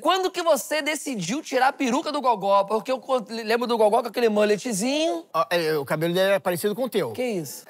Quando que você decidiu tirar a peruca do Gogó? Porque eu lembro do Gogó com aquele mulletzinho. O cabelo dele era parecido com o teu. Que isso?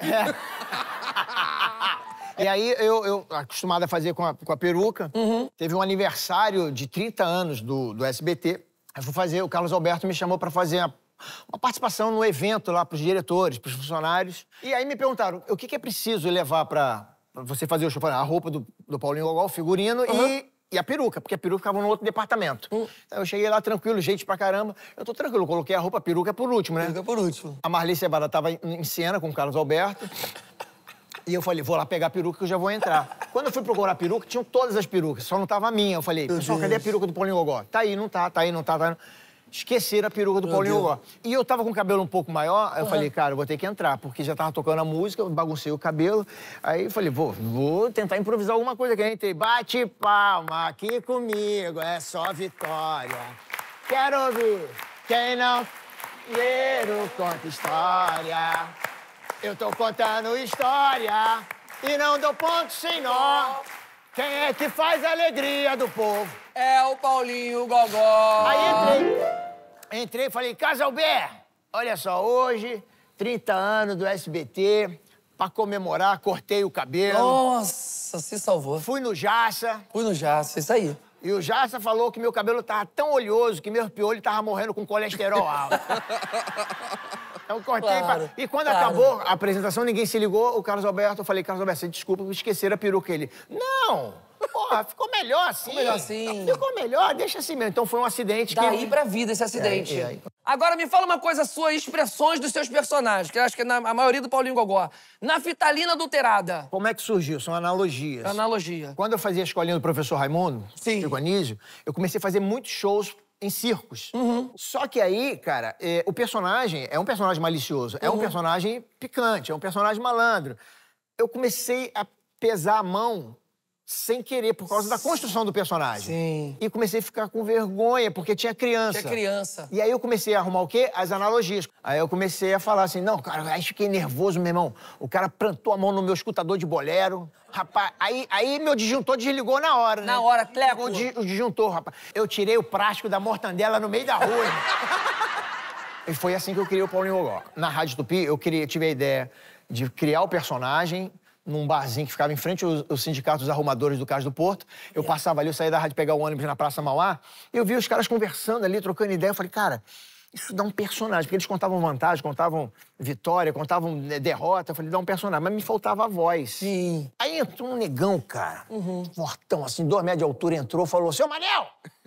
E aí, eu acostumado a fazer com a peruca, teve um aniversário de 30 anos do SBT. Eu fui fazer, o Carlos Alberto me chamou pra fazer uma participação no evento lá pros diretores, pros funcionários. E aí me perguntaram, o que é preciso levar pra você fazer o show? A roupa do Paulinho Gogó, o figurino e a peruca, porque a peruca ficava no outro departamento. Então eu cheguei lá tranquilo, gente pra caramba. Eu tô tranquilo, coloquei a roupa, a peruca por último, né? Peruca por último. A Marli Cebada tava em cena com o Carlos Alberto. E eu falei, vou lá pegar a peruca que eu já vou entrar. Quando eu fui procurar a peruca, tinham todas as perucas, só não tava a minha. Eu falei, pessoal, cadê a peruca do Paulinho Gogó? Tá aí, não tá, tá aí, não tá, tá aí. Esqueceram a peruca do Paulinho Gogó. E eu tava com o cabelo um pouco maior, eu falei, cara, eu vou ter que entrar, porque já tava tocando a música, eu baguncei o cabelo. Aí eu falei, vou tentar improvisar alguma coisa. Que eu entrei, bate palma aqui comigo, é só vitória. Quero ouvir quem não ler conta história. Eu tô contando história e não dou ponto sem nó. Quem é que faz a alegria do povo? É o Paulinho Gogó. Aí entrei e falei, Casalberto, olha só, hoje, 30 anos do SBT, pra comemorar, cortei o cabelo. Nossa, se salvou. Fui no Jassa. Fui no Jaça, isso aí. E o Jassa falou que meu cabelo tava tão oleoso que meu piolho tava morrendo com colesterol alto. Então eu cortei. Claro, E quando acabou a apresentação, ninguém se ligou. O Carlos Alberto, eu falei, Carlos Alberto, você desculpa, esqueceram a peruca. Ele, não, porra, ficou melhor assim. Ficou melhor assim. Ficou melhor, deixa assim mesmo. Então foi um acidente Daí pra vida esse acidente. Agora me fala uma coisa sua, expressões dos seus personagens, que eu acho que é a maioria do Paulinho Gogó. Naftalina adulterada. Como é que surgiu? São analogias. Analogia. Quando eu fazia a escolinha do professor Raimundo, Chico Anísio, eu comecei a fazer muitos shows em circos. Só que aí, cara, o personagem é um personagem malicioso, é um personagem picante, é um personagem malandro. Eu comecei a pesar a mão sem querer, por causa da construção do personagem. Sim. E comecei a ficar com vergonha, porque tinha criança. Tinha criança. E aí eu comecei a arrumar o quê? As analogias. Aí eu comecei a falar assim, não, cara, aí fiquei nervoso, meu irmão. O cara plantou a mão no meu escutador de bolero. Rapaz, aí meu disjuntor desligou na hora, né? Na hora, Cleco. O disjuntor, rapaz. Eu tirei o plástico da mortandela no meio da rua. E foi assim que eu criei o Paulinho Gogó. Na Rádio Tupi, eu tive a ideia de criar o personagem num barzinho que ficava em frente ao Sindicato dos Arrumadores do Cais do Porto. Eu passava ali, eu saía da rádio pegar o ônibus na Praça Mauá, eu via os caras conversando ali, trocando ideia. Eu falei, cara, isso dá um personagem. Porque eles contavam vantagem, contavam vitória, contavam derrota. Eu falei, dá um personagem. Mas me faltava a voz. Sim. Aí entrou um negão, cara, fortão, assim, 2 metros de altura, entrou, falou, seu Manel!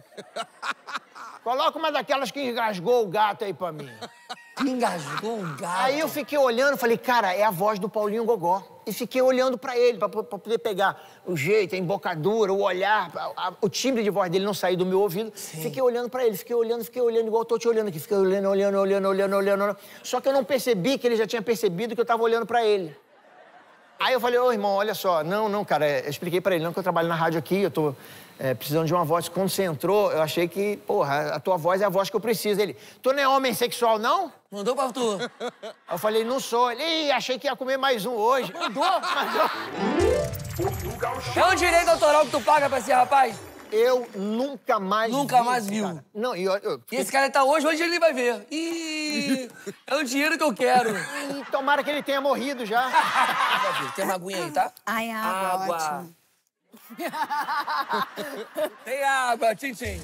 Coloca uma daquelas que engasgou o gato aí pra mim. Engasgou o gato. Aí eu fiquei olhando, falei, cara, é a voz do Paulinho Gogó. E fiquei olhando pra ele, pra poder pegar o jeito, a embocadura, o olhar, o timbre de voz dele não sair do meu ouvido. Sim. Fiquei olhando pra ele, fiquei olhando, igual eu tô te olhando aqui. Fiquei olhando. Só que eu não percebi que ele já tinha percebido que eu tava olhando pra ele. Aí eu falei, ô, irmão, olha só. Não, cara, eu expliquei pra ele, não, que eu trabalho na rádio aqui, eu tô precisando de uma voz. Quando você entrou, eu achei que, porra, a tua voz é a voz que eu preciso. Ele, tu não é homem sexual, não? Mandou pra tu. Aí eu falei, não sou. Ele, ih, achei que ia comer mais um hoje. Mandou? É um direito autoral que tu paga pra esse rapaz? Eu nunca mais Nunca mais viu. Cara. Não, E esse cara tá hoje ele vai ver. Ih, é o dinheiro que eu quero. E tomara que ele tenha morrido já. Tem uma aguinha aí, tá? Ai, água, ótimo. Tem água, tchim-tchim.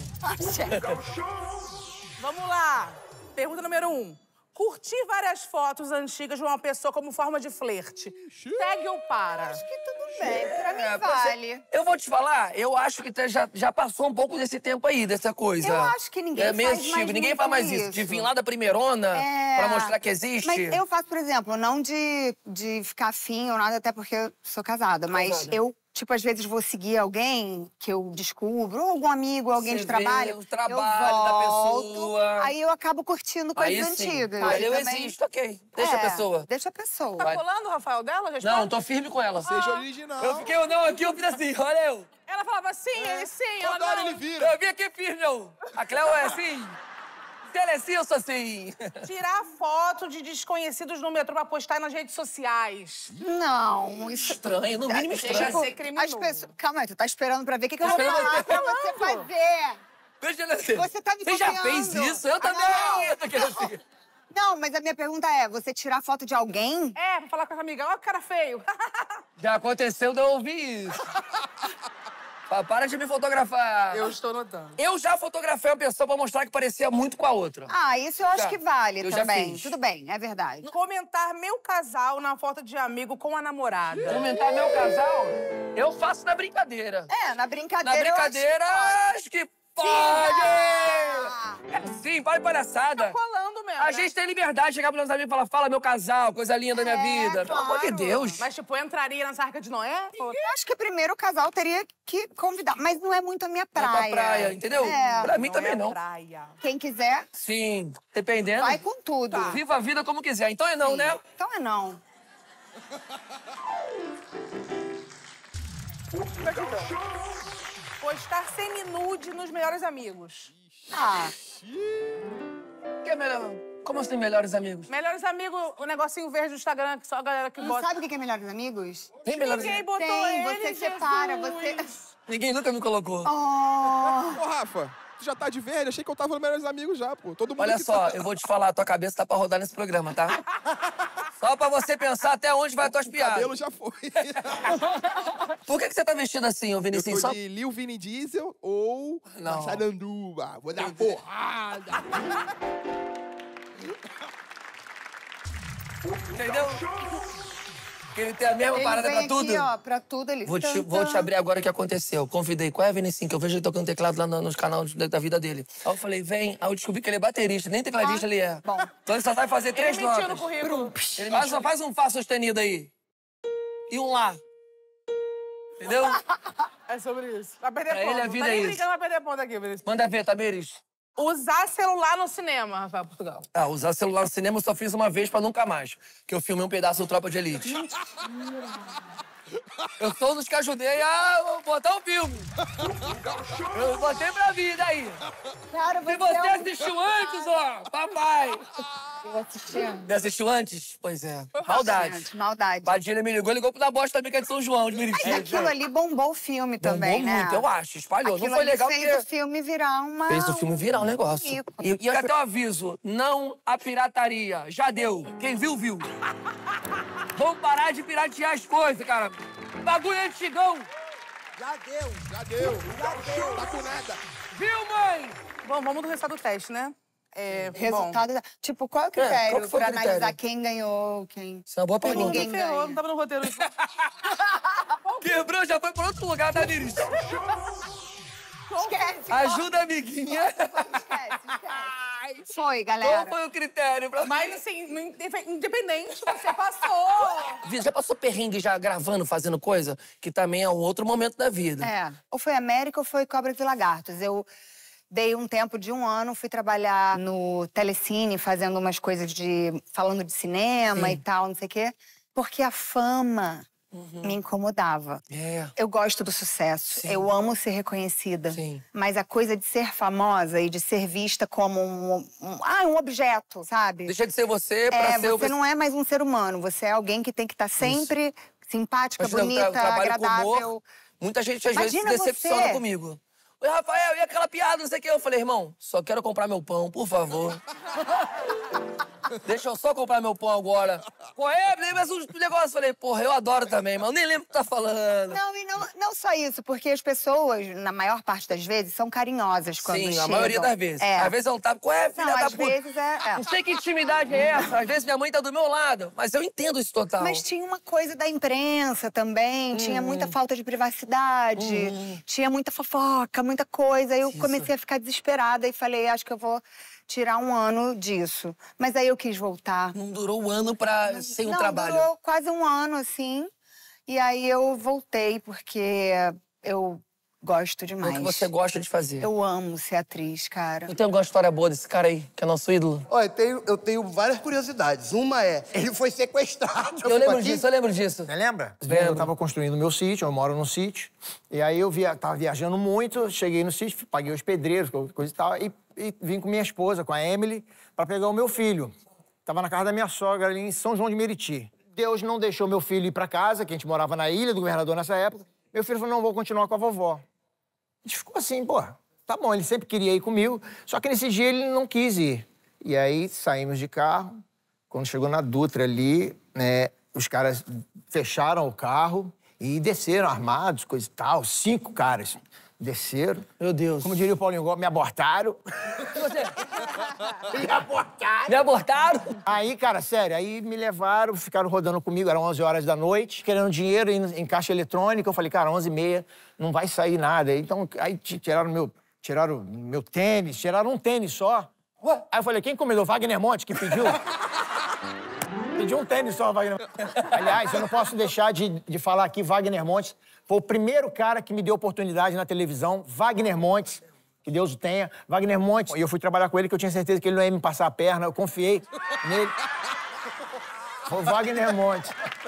Vamos lá. Pergunta número 1. Curtir várias fotos antigas de uma pessoa como forma de flerte. Segue ou para? Acho que tudo bem, pra mim vale. Eu vou te falar, eu acho que já passou um pouco desse tempo aí, dessa coisa. Eu acho que ninguém é meio faz antigo, mais ninguém faz mais isso. De vir lá da primeirona pra mostrar que existe. Mas eu faço, por exemplo, não de ficar afim ou nada, até porque eu sou casada. Mas eu, tipo, às vezes vou seguir alguém que eu descubro, ou algum amigo, alguém de trabalho. O trabalho da pessoa. Aí eu acabo curtindo coisas antigas. Aí eu existo, ok. Deixa a pessoa. Deixa a pessoa. Tá colando o Rafael dela? Já Não, tô firme com ela. Seja original. Eu fiquei, não, aqui eu fiz assim, olha eu. Ela falava sim, ele sim, ela Toda hora não. ele vira. Eu vim aqui firme, eu. A Cleo é assim. Se ela é assim, eu sou assim. Tirar foto de desconhecidos no metrô pra postar nas redes sociais. Não, isso... Estranho, no mínimo estranho. Chega a ser criminoso. Calma aí, tu tá esperando pra ver o que eu vou falar pra você fazer. Você tá me Você já copiando. fez isso? Eu também. Não, mas a minha pergunta é, você tirar foto de alguém? É, pra falar com as amigas. Ó, que cara feio. Já aconteceu de eu ouvir isso. Para de me fotografar. Eu estou notando. Eu já fotografei uma pessoa pra mostrar que parecia muito com a outra. Ah, isso eu acho que vale Eu já também. fiz. Tudo bem, é verdade. Comentar meu casal na foto de amigo com a namorada. Comentar meu casal, eu faço na brincadeira. É, na brincadeira. Na brincadeira, acho que pode! Sim, para de palhaçada. Colando mesmo, A né? gente tem liberdade de chegar pros nossos amigos e falar, fala meu casal, coisa linda da minha vida. Pelo amor de claro. Deus. Mas, tipo, entraria nessa Arca de Noé? Eu acho que primeiro o casal teria que convidar. Mas não é muito a minha Vai praia. pra praia, entendeu? É. Pra mim também é não. praia. Quem quiser, Sim, dependendo. vai com tudo. Viva a vida como quiser. Então é não, né? Então é não. Postar semi-nude nos melhores amigos. Ah, Que é melhor? Como assim, melhores amigos? Melhores amigos, o negocinho verde do Instagram, que só a galera que não bota. sabe o que é Melhores Amigos? Tem melhores Ninguém amigos? botou Tem, ele, você separa, Jesus. você... Ninguém nunca me colocou. Oh, Ô, Rafa, tu já tá de verde? Achei que eu tava no Melhores Amigos já, pô. Todo mundo Olha aqui só, tá... eu vou te falar, tua cabeça tá pra rodar nesse programa, tá? Só pra você pensar até onde vai tuas O cabelo piadas. já foi. Por que você tá vestido assim, ô Eu Vinicius? tô Só... de Lil Vini Diesel ou Não. Massaranduba. Vou dar porrada. Entendeu? Que ele tem a mesma ele parada vem pra tudo. aqui, ó, pra tudo. Ele... Vou te abrir agora o que aconteceu. Convidei, qual é, Vinicius? Que eu vejo ele tocando teclado lá nos canais da vida dele. Aí eu falei, vem. Aí eu descobri que ele é baterista, nem tecladista ele é. bom. Então ele só sabe fazer três Ele mentiu no notas. currículo. Ele faz um Fá sustenido aí. E um Lá. Entendeu? É sobre isso. Vai perder Pra ponto. ele a vida tá é nem isso. brincando, vai perder ponto aqui, Vinícius. Manda ver, Tamires. Usar celular no cinema, Rafael Portugal. Ah, usar celular no cinema eu só fiz uma vez pra nunca mais. Que eu filmei um pedaço do Tropa de Elite. Eu sou um dos que ajudei a botar o filme. Eu botei pra vida aí. Cara, Se você assistiu antes, ó, papai. Eu assisti. Você assistiu antes? Pois é. Maldade. Gente, maldade. Padilha me ligou pra bosta também, que é de São João, de Meriti. Mas aquilo ali bombou o filme também, Bombou né? muito, eu acho. Espalhou. Aquilo Não foi ali legal fez porque... o filme virar uma... Fez o filme virar um negócio. Rico. E até o aviso, não a pirataria. Já deu. Quem viu, viu. Vamos parar de piratear as coisas, cara. Bagulho antigão. Já deu. Tá com nada. Viu, mãe? Bom, vamos do resultado do teste, né? Resultado... Tipo, qual é o qual critério que foi o pra critério? analisar quem ganhou, quem... Isso é uma boa Ou pergunta. ninguém Bom, ferrou, ganha. não tava no roteiro. Quebrou, já foi pra outro lugar, tá, Miris? Esquece. Ajuda, amiguinha. Esquece. Foi, Qual galera. foi o critério pra... Mas, assim, independente, você passou. Já passou perrengue já gravando, fazendo coisa? Que também é um outro momento da vida. É. Ou foi América ou foi Cobras e Lagartos. Eu dei um tempo de 1 ano, fui trabalhar no Telecine, fazendo umas coisas falando de cinema e tal, não sei o quê. Porque a fama me incomodava. É. Eu gosto do sucesso, Sim. eu amo ser reconhecida. Sim. Mas a coisa de ser famosa e de ser vista como um objeto, sabe? Deixa de ser você pra ser Você não é mais um ser humano, você é alguém que tem que estar sempre simpática, Imagina, eu bonita, trabalho com agradável. humor. Muita gente às vezes se Imagina decepciona você. comigo. Oi, Rafael, e aquela piada, não sei o quê? Eu falei, irmão, só quero comprar meu pão, por favor. Deixa eu só comprar meu pão agora. Corre, mas uns negócios. Falei, porra, eu adoro também, mas eu nem lembro o que tá falando. Não, e não só isso, porque as pessoas, na maior parte das vezes, são carinhosas quando Sim, chegam. a maioria das vezes. É. Às vezes eu não tava, filha Não, da às puta. vezes é. Não sei que intimidade é essa. Às vezes minha mãe tá do meu lado, mas eu entendo isso total. Mas tinha uma coisa da imprensa também, tinha muita falta de privacidade, tinha muita fofoca, muita coisa. Aí eu comecei a ficar desesperada e falei, acho que eu vou tirar 1 ano disso. Mas aí eu quis voltar. Não durou 1 ano sem um Não, trabalho. durou quase 1 ano, assim. E aí eu voltei, porque eu gosto É demais. o que você gosta de fazer. Eu amo ser atriz, cara. Eu tenho alguma história boa desse cara aí, que é nosso ídolo? Olha, eu tenho várias curiosidades. Uma é, ele foi sequestrado. Eu lembro disso. Você lembra? Lembro. Eu tava construindo meu sítio, eu moro num sítio. E aí eu tava viajando muito, cheguei no sítio, paguei os pedreiros, coisa e tal, e vim com minha esposa, com a Emily, pra pegar o meu filho. Tava na casa da minha sogra, ali em São João de Meriti. Deus não deixou meu filho ir pra casa, que a gente morava na Ilha do Governador nessa época. Meu filho falou, não, vou continuar com a vovó. A gente ficou assim, pô, Tá bom, ele sempre queria ir comigo, só que nesse dia ele não quis ir. E aí saímos de carro, quando chegou na Dutra ali, né, os caras fecharam o carro e desceram armados, coisa e tal, 5 caras. Desceram. Meu Deus. Como diria o Paulinho Gomes, me abortaram. Você... Me abortaram. Me abortaram? Aí, cara, sério, aí me levaram, ficaram rodando comigo, eram 11 horas da noite, querendo dinheiro em caixa eletrônica. Eu falei, cara, 11h30, não vai sair nada. Então, aí tiraram meu tênis, tiraram um tênis só. Aí eu falei, quem comeu? Wagner Monte, que pediu? Pediu um tênis só, Wagner. Aliás, eu não posso deixar de falar aqui, Wagner Montes foi o primeiro cara que me deu oportunidade na televisão, Wagner Montes, que Deus o tenha. Wagner Montes, e eu fui trabalhar com ele, que eu tinha certeza que ele não ia me passar a perna, eu confiei nele. Foi o Wagner Montes.